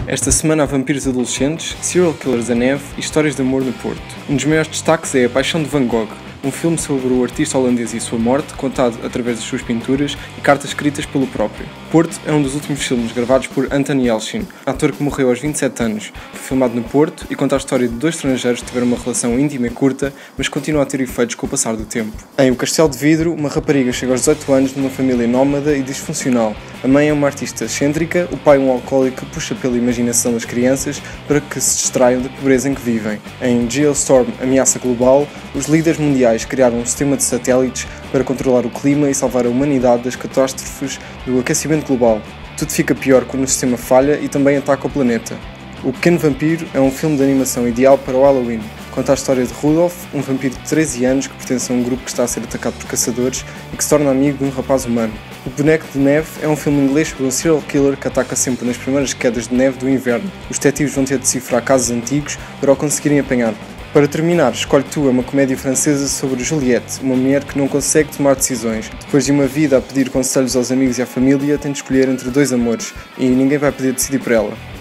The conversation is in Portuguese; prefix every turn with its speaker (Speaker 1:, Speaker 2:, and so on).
Speaker 1: Esta semana há vampiros adolescentes, serial killers da neve e histórias de amor no Porto. Um dos maiores destaques é A Paixão de Van Gogh, um filme sobre o artista holandês e sua morte, contado através das suas pinturas e cartas escritas pelo próprio. Porto é um dos últimos filmes gravados por Anton Yelchin, ator que morreu aos 27 anos. Foi filmado no Porto e conta a história de dois estrangeiros que tiveram uma relação íntima e curta, mas continua a ter efeitos com o passar do tempo. Em O Castelo de Vidro, uma rapariga chega aos 18 anos numa família nómada e disfuncional. A mãe é uma artista excêntrica, o pai um alcoólico que puxa pela imaginação das crianças para que se distraiam da pobreza em que vivem. Em Geostorm, Ameaça Global, os líderes mundiais criaram um sistema de satélites para controlar o clima e salvar a humanidade das catástrofes do aquecimento global. Tudo fica pior quando o sistema falha e também ataca o planeta. O Pequeno Vampiro é um filme de animação ideal para o Halloween. Conta a história de Rudolph, um vampiro de 13 anos que pertence a um grupo que está a ser atacado por caçadores e que se torna amigo de um rapaz humano. O Boneco de Neve é um filme inglês sobre um serial killer que ataca sempre nas primeiras quedas de neve do inverno. Os detetives vão ter de decifrar casos antigos para o conseguirem apanhar. Para terminar, Escolhe Tu é uma comédia francesa sobre Juliette, uma mulher que não consegue tomar decisões. Depois de uma vida a pedir conselhos aos amigos e à família, tem de escolher entre dois amores e ninguém vai poder decidir por ela.